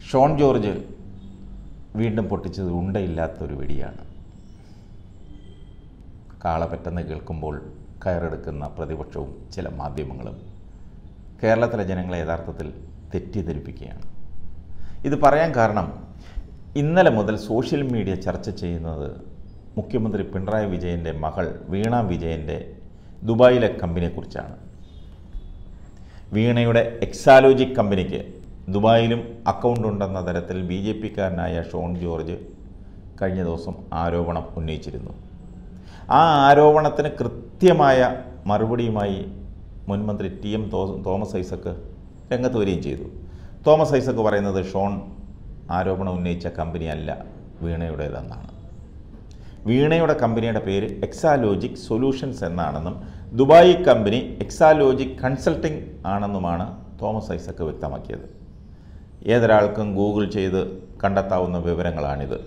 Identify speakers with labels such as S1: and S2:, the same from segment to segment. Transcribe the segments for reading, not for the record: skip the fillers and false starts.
S1: ഷോൺ ജോർജ് വീണ്ടും പൊട്ടിച്ചത് ഉണ്ടയില്ലാത്തൊരു വെടിയാണ്. കാള പെട്ടെന്ന് കേൾക്കുമ്പോൾ കയറെടുക്കുന്ന പ്രതിപക്ഷവും ചില മാധ്യമങ്ങളും കേരളത്തിലെ ജനങ്ങളെ യഥാർത്ഥത്തിൽ തെറ്റിദ്ധരിപ്പിക്കുകയാണ്. ഇത് പറയാൻ കാരണം ഇന്നലെ മുതൽ സോഷ്യൽ മീഡിയ ചർച്ച ചെയ്യുന്നത് മുഖ്യമന്ത്രി പിണറായി വിജയൻ്റെ മകൾ വീണ വിജയൻ്റെ ദുബായിലെ കമ്പനിയെക്കുറിച്ചാണ്. വീണയുടെ എക്സാലോജിക് കമ്പനിക്ക് ദുബായിലും അക്കൗണ്ട് ഉണ്ടെന്ന തരത്തിൽ BJP-കാരനായ ഷോൺ ജോർജ് കഴിഞ്ഞ ദിവസം ആരോപണം ഉന്നയിച്ചിരുന്നു. ആ ആരോപണത്തിന് കൃത്യമായ മറുപടിയുമായി മുൻമന്ത്രി TM തോമസ് ഐസക് രംഗത്ത് വരികയും ചെയ്തു. തോമസ് ഐസക് പറയുന്നത് ഷോൺ ആരോപണം ഉന്നയിച്ച കമ്പനിയല്ല വീണയുടേതെന്നാണ്. വീണയുടെ കമ്പനിയുടെ പേര് എക്സാലോജിക് സൊല്യൂഷൻസ് എന്നാണെന്നും ദുബായ് കമ്പനി എക്സാലോജിക് കൺസൾട്ടിംഗ് ആണെന്നുമാണ് തോമസ് ഐസക് വ്യക്തമാക്കിയത്. ഏതൊരാൾക്കും ഗൂഗിൾ ചെയ്ത് കണ്ടെത്താവുന്ന വിവരങ്ങളാണിത്.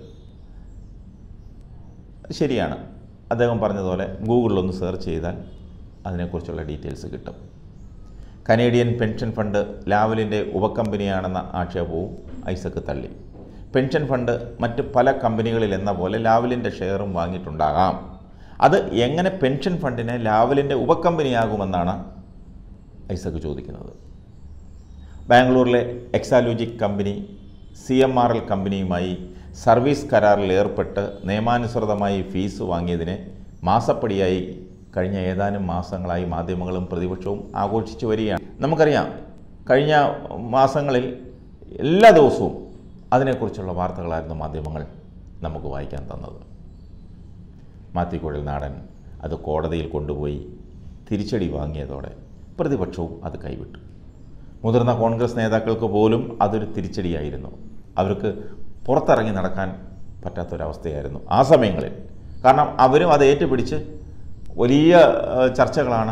S1: ശരിയാണ്, അദ്ദേഹം പറഞ്ഞതുപോലെ ഗൂഗിളിലൊന്ന് സെർച്ച് ചെയ്താൽ അതിനെക്കുറിച്ചുള്ള ഡീറ്റെയിൽസ് കിട്ടും. കനേഡിയൻ പെൻഷൻ ഫണ്ട് ലാവലിൻ്റെ ഉപകമ്പനിയാണെന്ന ആക്ഷേപവും ഐസക് തള്ളി. പെൻഷൻ ഫണ്ട് മറ്റ് പല കമ്പനികളിൽ എന്ന പോലെ ലാവലിൻ്റെ ഷെയറും വാങ്ങിയിട്ടുണ്ടാകാം. അത് എങ്ങനെ പെൻഷൻ ഫണ്ടിനെ ലാവലിൻ്റെ ഉപകമ്പനിയാകുമെന്നാണ് ഐസക് ചോദിക്കുന്നത്. ബാംഗ്ലൂരിലെ എക്സാലോജിക് കമ്പനി CMRL കമ്പനിയുമായി സർവീസ് കരാറിൽ ഏർപ്പെട്ട് നിയമാനുസൃതമായി ഫീസ് വാങ്ങിയതിനെ മാസപ്പടിയായി കഴിഞ്ഞ ഏതാനും മാസങ്ങളായി മാധ്യമങ്ങളും പ്രതിപക്ഷവും ആഘോഷിച്ചു വരികയാണ്. നമുക്കറിയാം, കഴിഞ്ഞ മാസങ്ങളിൽ എല്ലാ ദിവസവും അതിനെക്കുറിച്ചുള്ള വാർത്തകളായിരുന്നു മാധ്യമങ്ങൾ നമുക്ക് വായിക്കാൻ തന്നത്. മാത്യു കുഴൽനാടൻ അത് കോടതിയിൽ കൊണ്ടുപോയി തിരിച്ചടി വാങ്ങിയതോടെ പ്രതിപക്ഷവും അത് കൈവിട്ടു. മുതിർന്ന കോൺഗ്രസ് നേതാക്കൾക്ക് പോലും അതൊരു തിരിച്ചടിയായിരുന്നു. അവർക്ക് പുറത്തിറങ്ങി നടക്കാൻ പറ്റാത്തൊരവസ്ഥയായിരുന്നു ആ സമയങ്ങളിൽ. കാരണം അവരും അത് ഏറ്റുപിടിച്ച് വലിയ ചർച്ചകളാണ്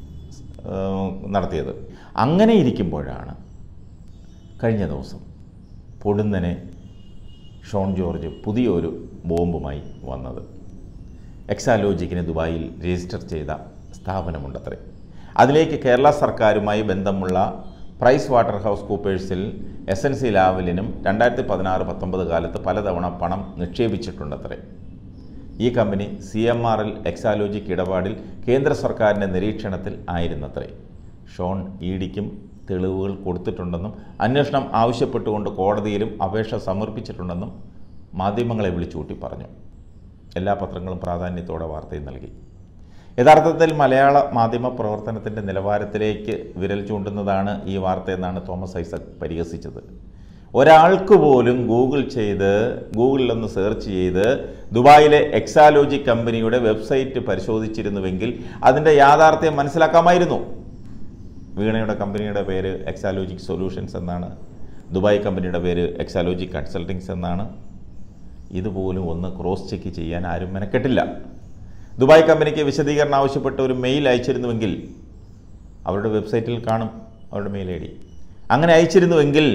S1: നടത്തിയത്. അങ്ങനെ ഇരിക്കുമ്പോഴാണ് കഴിഞ്ഞ ദിവസം പൊടുന്നനെ ഷോൺ ജോർജ് പുതിയൊരു ബോംബുമായി വന്നത്. എക്സാലോജിക്കിന് ദുബായിൽ രജിസ്റ്റർ ചെയ്ത സ്ഥാപനമുണ്ടത്രേ. അതിലേക്ക് കേരള സർക്കാരുമായി ബന്ധമുള്ള പ്രൈസ് വാട്ടർ ഹൗസ് കൂപ്പേഴ്സിൽ SNC ലാവലിനും 2016-19 കാലത്ത് പലതവണ പണം നിക്ഷേപിച്ചിട്ടുണ്ടത്രേ. ഈ കമ്പനി CMRL എക്സാലോജിക് ഇടപാടിൽ കേന്ദ്ര സർക്കാരിൻ്റെ നിരീക്ഷണത്തിൽ ആയിരുന്നത്രേ. ഷോൺ EDക്കും തെളിവുകൾ കൊടുത്തിട്ടുണ്ടെന്നും അന്വേഷണം ആവശ്യപ്പെട്ടുകൊണ്ട് കോടതിയിലും അപേക്ഷ സമർപ്പിച്ചിട്ടുണ്ടെന്നും മാധ്യമങ്ങളെ വിളിച്ചുകൂട്ടി പറഞ്ഞു. എല്ലാ പത്രങ്ങളും പ്രാധാന്യത്തോടെ വാർത്തയും നൽകി. യഥാർത്ഥത്തിൽ മലയാള മാധ്യമ പ്രവർത്തനത്തിൻ്റെ നിലവാരത്തിലേക്ക് വിരൽ ചൂണ്ടുന്നതാണ് ഈ വാർത്തയെന്നാണ് തോമസ് ഐസക് പരിഹസിച്ചത്. ഒരാൾക്ക് പോലും ഗൂഗിളിലൊന്ന് സെർച്ച് ചെയ്ത് ദുബായിലെ എക്സാലോജിക് കമ്പനിയുടെ വെബ്സൈറ്റ് പരിശോധിച്ചിരുന്നുവെങ്കിൽ അതിൻ്റെ യാഥാർത്ഥ്യം മനസ്സിലാക്കാമായിരുന്നു. വീണയുടെ കമ്പനിയുടെ പേര് എക്സാലോജിക് സൊല്യൂഷൻസ് എന്നാണ്. ദുബായ് കമ്പനിയുടെ പേര് എക്സാലോജിക് കൺസൾട്ടിങ്സ് എന്നാണ്. ഇതുപോലും ഒന്ന് ക്രോസ് ചെക്ക് ചെയ്യാൻ ആരും മെനക്കെട്ടില്ല. ദുബായ് കമ്പനിക്ക് വിശദീകരണം ആവശ്യപ്പെട്ട് ഒരു മെയിൽ അയച്ചിരുന്നുവെങ്കിൽ അവരുടെ വെബ്സൈറ്റിൽ കാണും അവരുടെ മെയിൽ ID. അങ്ങനെ അയച്ചിരുന്നുവെങ്കിൽ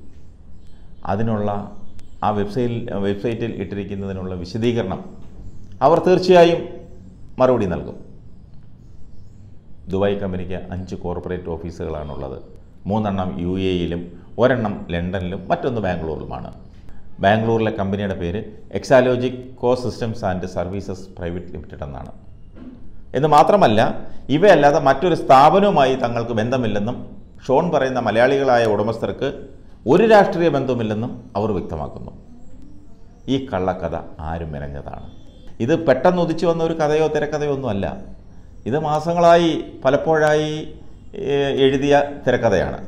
S1: അതിനുള്ള ആ വെബ്സൈറ്റിൽ ഇട്ടിരിക്കുന്നതിനുള്ള വിശദീകരണം അവർ തീർച്ചയായും മറുപടി നൽകും. ദുബായ് കമ്പനിക്ക് 5 കോർപ്പറേറ്റ് ഓഫീസുകളാണുള്ളത്. 3 UAEയിലും 1 ലണ്ടനിലും മറ്റൊന്ന് ബാംഗ്ലൂരിലുമാണ്. ബാംഗ്ലൂരിലെ കമ്പനിയുടെ പേര് Exalogic co systems and services private limited എന്നാണ്. എന്ന് മാത്രമല്ല, ഇവയല്ലാതെ മറ്റൊരു സ്ഥാപനവുമായി തങ്ങൾക്ക് ബന്ധമില്ലെന്നും ഷോൺ പറയുന്ന മലയാളികളായ ഉടമസ്ഥർക്ക് ഒരു രാഷ്ട്രീയ ബന്ധവുമില്ലെന്നും അവർ വ്യക്തമാക്കുന്നു. ഈ കള്ളക്കഥ ആരും മെനഞ്ഞതാണ്. ഇത് പെട്ടെന്ന് ഉദിച്ചു വന്ന ഒരു കഥയോ തിരക്കഥയോ ഒന്നുമല്ല. ഇത് മാസങ്ങളായി പലപ്പോഴായി എഴുതിയ തിരക്കഥയാണ്.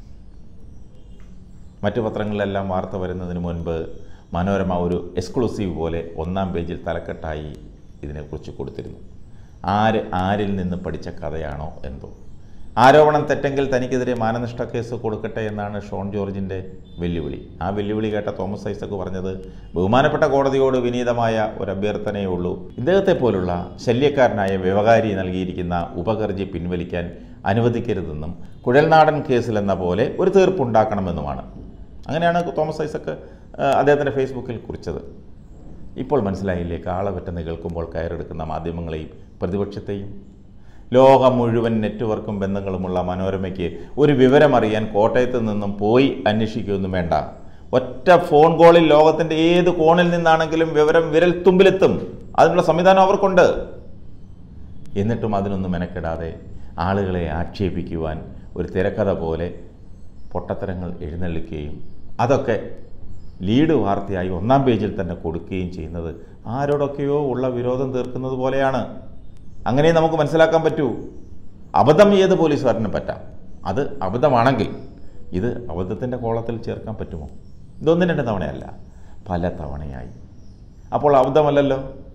S1: മറ്റു പത്രങ്ങളിലെല്ലാം വാർത്ത വരുന്നതിന് മുൻപ് മനോരമ ഒരു എക്സ്ക്ലൂസീവ് പോലെ 1-ാം പേജിൽ തലക്കെട്ടായി ഇതിനെക്കുറിച്ച് കൊടുത്തിരുന്നു. ആരിൽ നിന്ന് പഠിച്ച കഥയാണോ എന്തോ. ആരോപണം തെറ്റെങ്കിൽ തനിക്കെതിരെ മാനനഷ്ട കേസ് കൊടുക്കട്ടെ എന്നാണ് ഷോൺ ജോർജിൻ്റെ വെല്ലുവിളി. ആ വെല്ലുവിളി കേട്ട തോമസ് ഐസക് പറഞ്ഞത് ബഹുമാനപ്പെട്ട കോടതിയോട് വിനീതമായ ഒരു അഭ്യർത്ഥനയേ ഉള്ളൂ. ഇദ്ദേഹത്തെ പോലുള്ള ശല്യക്കാരനായ വ്യവഹാരി നൽകിയിരിക്കുന്ന ഉപഹർജി പിൻവലിക്കാൻ അനുവദിക്കരുതെന്നും കുഴൽനാടൻ കേസിലെന്ന പോലെ ഒരു തീർപ്പുണ്ടാക്കണമെന്നുമാണ്. അങ്ങനെയാണ് തോമസ് ഐസക് അദ്ദേഹത്തിൻ്റെ ഫേസ്ബുക്കിൽ കുറിച്ചത്. ഇപ്പോൾ മനസ്സിലായില്ലേ കാള പെട്ടെന്ന് കേൾക്കുമ്പോൾ കയറെടുക്കുന്ന മാധ്യമങ്ങളെയും പ്രതിപക്ഷത്തെയും? ലോകം മുഴുവൻ നെറ്റ്വർക്കും ബന്ധങ്ങളുമുള്ള മനോരമയ്ക്ക് ഒരു വിവരമറിയാൻ കോട്ടയത്ത് നിന്നും പോയി അന്വേഷിക്കുകയൊന്നും വേണ്ട. ഒറ്റ ഫോൺ കോളിൽ ലോകത്തിൻ്റെ ഏത് കോണിൽ നിന്നാണെങ്കിലും വിവരം വിരൽ തുമ്പിലെത്തും. അതിനുള്ള സംവിധാനം അവർക്കുണ്ട്. എന്നിട്ടും അതിനൊന്നും മെനക്കെടാതെ ആളുകളെ ആക്ഷേപിക്കുവാൻ ഒരു തിരക്കഥ പോലെ പൊട്ടത്തരങ്ങൾ എഴുന്നള്ളിക്കുകയും അതൊക്കെ ലീഡ് വാർത്തയായി 1-ാം പേജിൽ തന്നെ കൊടുക്കുകയും ചെയ്യുന്നത് ആരോടൊക്കെയോ ഉള്ള വിരോധം തീർക്കുന്നത് പോലെയാണ്. അങ്ങനെ നമുക്ക് മനസ്സിലാക്കാൻ പറ്റൂ. അബദ്ധം ഏത് പോലീസുകാരനും പറ്റാം. അത് അബദ്ധമാണെങ്കിൽ ഇത് അബദ്ധത്തിൻ്റെ കോളത്തിൽ ചേർക്കാൻ പറ്റുമോ? ഇതൊന്നും 2 തവണയല്ല, പല തവണയായി. അപ്പോൾ അബദ്ധമല്ലല്ലോ.